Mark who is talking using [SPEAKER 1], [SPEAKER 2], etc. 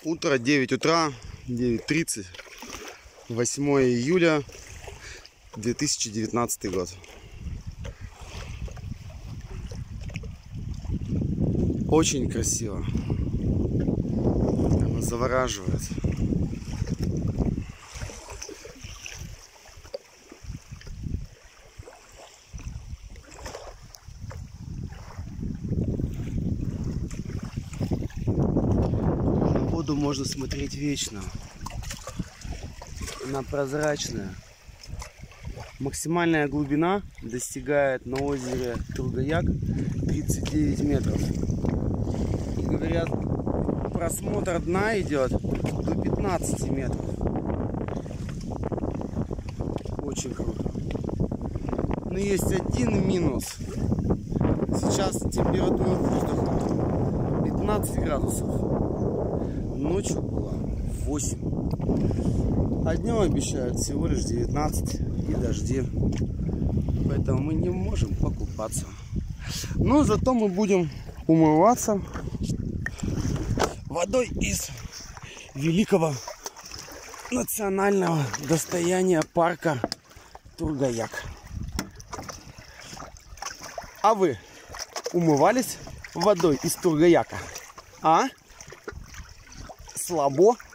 [SPEAKER 1] Утро, 9 утра, 9:30, 8 июля 2019 год. Очень красиво. Она завораживает. На воду можно смотреть вечно. Она прозрачная. Максимальная глубина достигает на озере Тургаяк 39 метров. И говорят, просмотр дна идет до 15 метров. Очень круто. Но есть один минус. Сейчас температура воздуха 15 градусов. Ночью было 8. А днем обещают всего лишь 19 и дожди. Поэтому мы не можем покупаться. Но зато мы будем умываться водой из великого национального достояния парка Тургаяк. А вы умывались водой из Тургаяка? А? Слабо?